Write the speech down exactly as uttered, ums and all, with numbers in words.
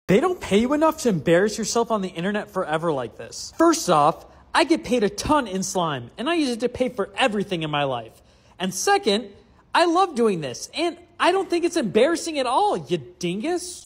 They don't pay you enough to embarrass yourself on the internet forever like this. First off, I get paid a ton in slime, and I use it to pay for everything in my life. And second, I love doing this, and I don't think it's embarrassing at all, you dingus.